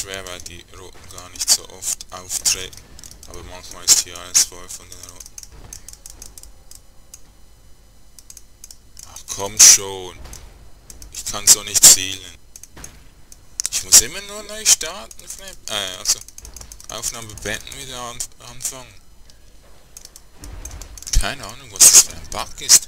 schwer, weil die Roten gar nicht so oft auftreten. Aber manchmal ist hier alles voll von den Roten. Ach komm schon. Ich kann so nicht zielen. Ich muss immer nur neu starten, also Aufnahme beenden, wieder anfangen. Keine Ahnung, was das für ein Bug ist.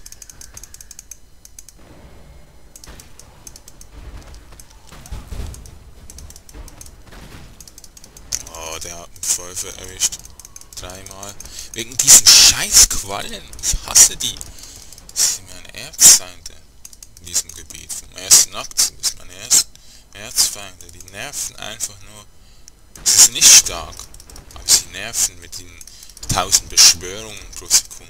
Oh, der hat einen Pfeife erwischt. 3-mal. Wegen diesen scheiß Quallen. Ich hasse die. Das sind meine Erzfeinde in diesem Gebiet. Vom ersten Akt bis meine Erzfeinde. Die nerven einfach nur. Sie sind nicht stark, aber sie nerven mit den 1000 Beschwörungen pro Sekunde.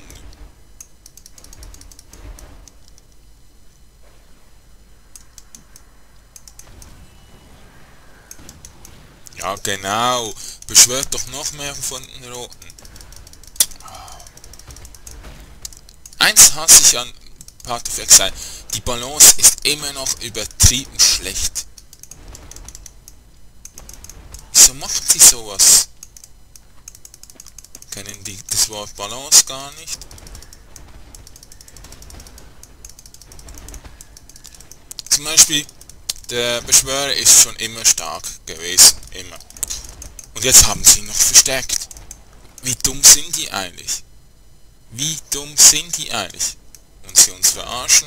Ja genau, beschwört doch noch mehr von den Roten. Eins hasse ich an Path of Exile, die Balance ist immer noch übertrieben schlecht. Wieso macht sie sowas? Kennen die das Wort Balance gar nicht? Zum Beispiel, der Beschwörer ist schon immer stark gewesen, immer. Und jetzt haben sie ihn noch verstärkt. Wie dumm sind die eigentlich? Wie dumm sind die eigentlich? Und sie uns verarschen?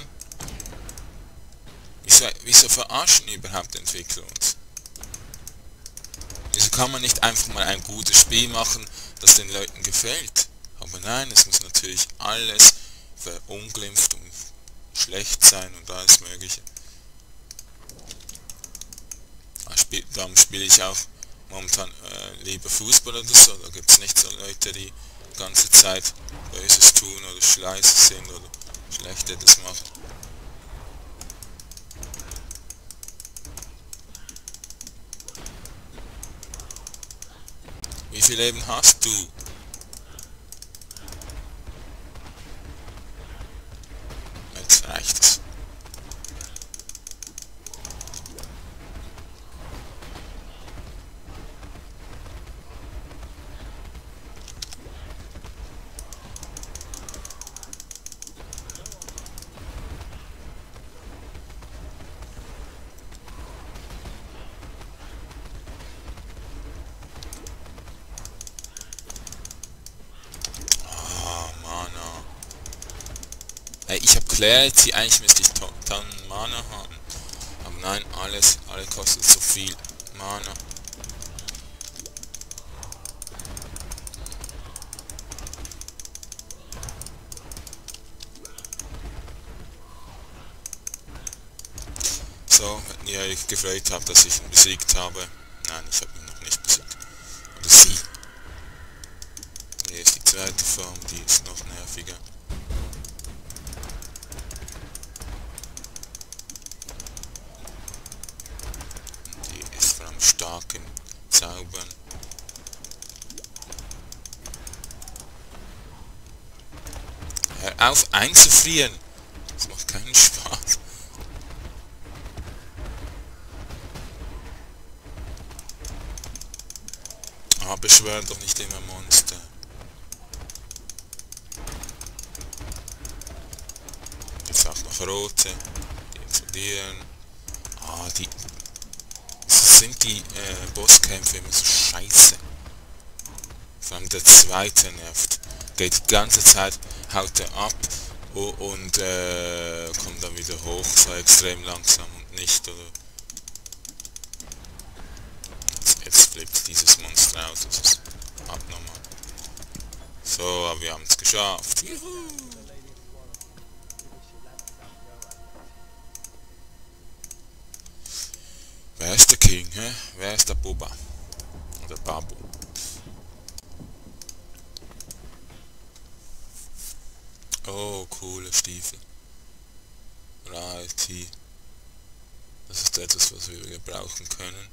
Wieso verarschen überhaupt die Entwickler uns? Wieso kann man nicht einfach mal ein gutes Spiel machen, das den Leuten gefällt? Aber nein, es muss natürlich alles verunglimpft und schlecht sein und alles mögliche. Darum spiele ich auch momentan lieber Fußball oder so. Da gibt es nicht so Leute, die die ganze Zeit Böses tun oder scheiße sind oder schlecht etwas machen. Wie viel Leben hast du? Jetzt reicht es. Ich habe Clarity, eigentlich müsste ich Tonnen Mana haben. Aber nein, alle kostet so viel Mana. So, wenn ihr euch gefreut habt, dass ich ihn besiegt habe. Nein, ich habe ihn noch nicht besiegt. Oder sie. Hier ist die zweite Form, die ist noch nerviger. Stark im Zaubern. Hör auf einzufrieren! Das macht keinen Spaß. Ah, beschwör doch nicht immer Monster. Jetzt auch noch rote. Die explodieren. Ah, sind die Bosskämpfe immer so scheiße. Vor allem der zweite nervt. Geht die ganze Zeit, haut er ab und kommt dann wieder hoch, so extrem langsam und nicht, oder? Jetzt flippt dieses Monster aus, das ist abnormal. So, aber wir haben es geschafft. Juhu! Wer ist der King, hä? Wer ist der Boba? Oder Babu? Oh, coole Stiefel. Right. Das ist etwas, was wir gebrauchen können.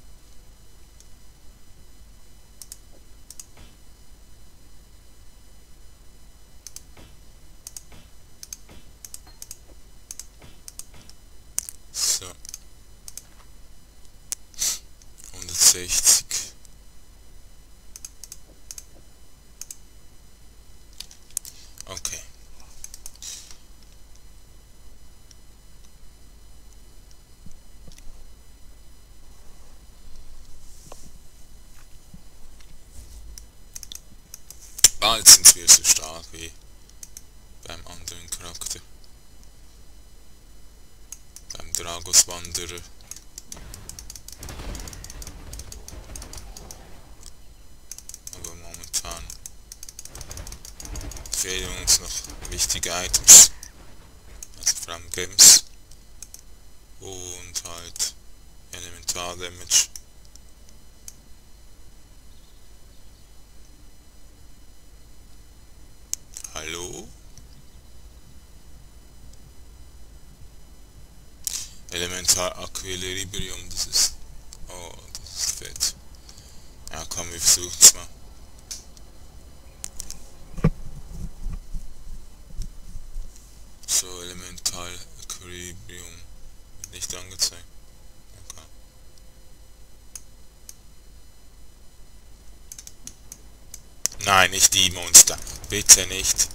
So. 160. bald sind wir so stark wie beim anderen Charakter. Beim Dragos-Wanderer. Aber momentan fehlen uns noch wichtige Items. Also vor allem Gems. Und halt Elementar-Damage. Hallo? Elementar Aquileribrium, das ist... Oh, das ist fett. Ja komm, wir versuchen es mal. So, Elemental Aquileribrium. Nicht angezeigt. Okay. Nein, nicht die Monster. Bitte nicht.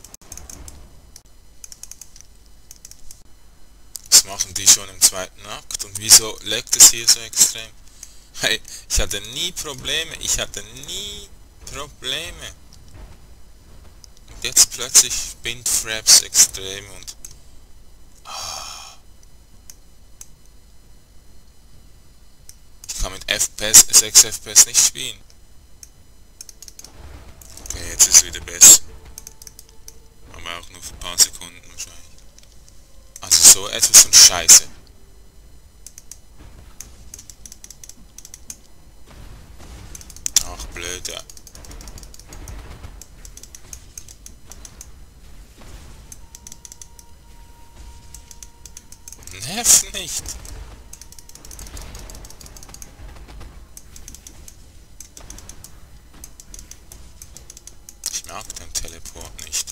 Das machen die schon im zweiten Akt. Und wieso leckt es hier so extrem? Hey, ich hatte nie Probleme. Und jetzt plötzlich spinnt Fraps extrem und... Ich kann mit FPS, 6 FPS nicht spielen. Okay, jetzt ist es wieder besser. Aber auch nur für ein paar Sekunden wahrscheinlich. Also so etwas von Scheiße. Ach, blöd, ja. Nerv nicht. Ich mag den Teleport nicht.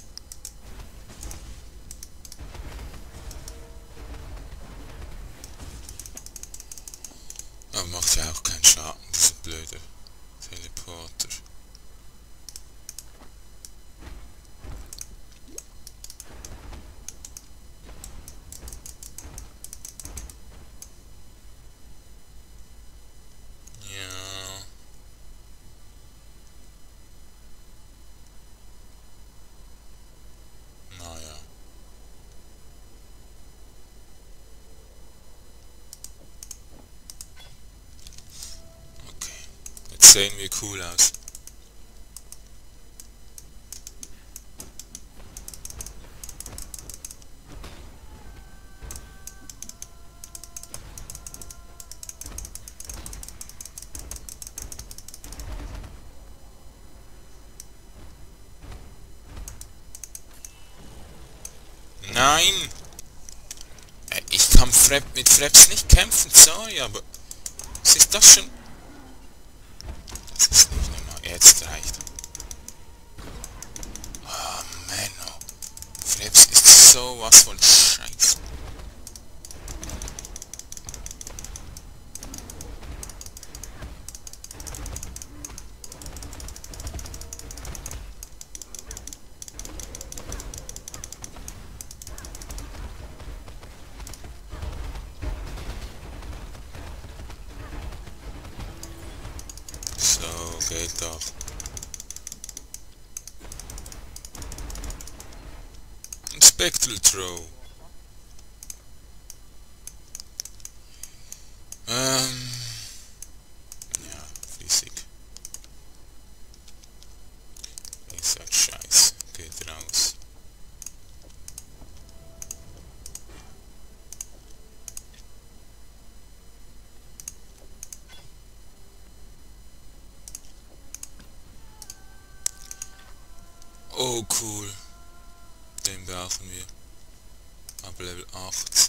Aber macht ja auch keinen Schaden, dieser blöde Teleporter. Ja. Naja. Okay. Jetzt sehen wir cool aus. Nein! Ich kann mit Fraps nicht kämpfen, sorry, aber... Was ist das schon? Das ist nicht normal. Jetzt reicht. Oh, Menno. Fraps ist sowas von Scheiß. So, geht doch. Ein Spectral Throw. Ja, flüssig. Ist halt scheiße. Geht raus. Oh, cool. Den brauchen wir. Ab Level 18.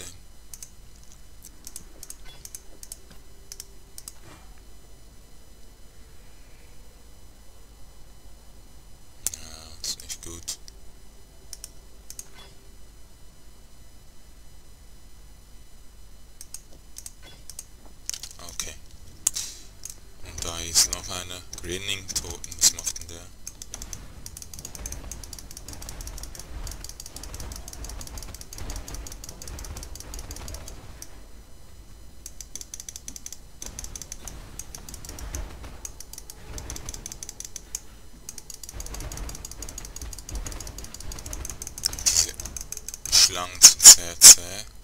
Ja, ist nicht gut. Okay. Und da ist noch einer. Grinning Toten. Was macht denn der? Schlangen zum CC.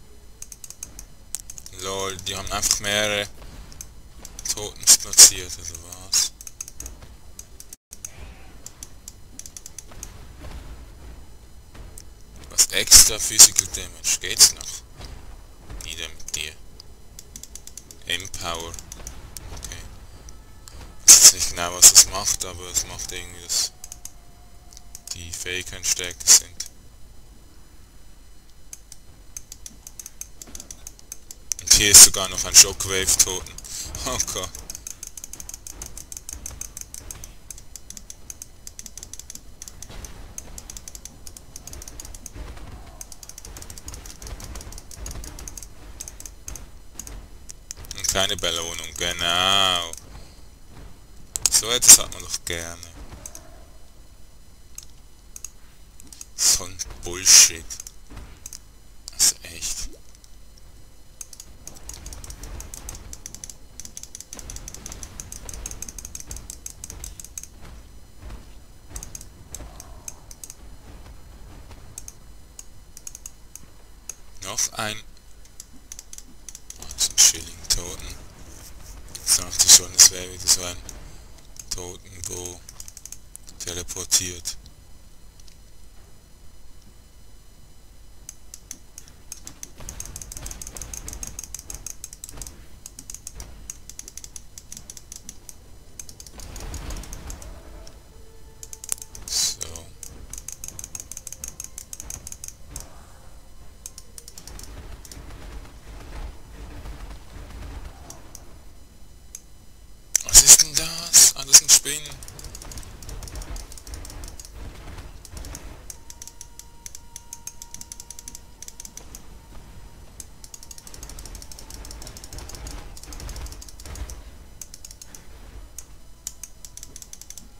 Lol, die haben einfach mehrere Totems platziert, oder was? Was extra Physical Damage, geht's noch? Nieder mit dir. Empower. Okay. Ich weiß nicht genau, was das macht, aber es macht irgendwie, dass die Fähigkeiten stärker sind. Und hier ist sogar noch ein Shockwave-Toten. Oh Gott. Und keine Belohnung, genau. So etwas hat man doch gerne. So ein Bullshit. Also echt. Noch ein... Ach, so ein Schilling-Toten. Jetzt dachte ich schon, es wäre wieder so ein Totenbo teleportiert. So. Was ist denn das? Ah, das sind Spinnen.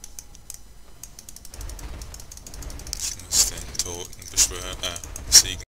Ich muss den Toten beschwören, besiegen.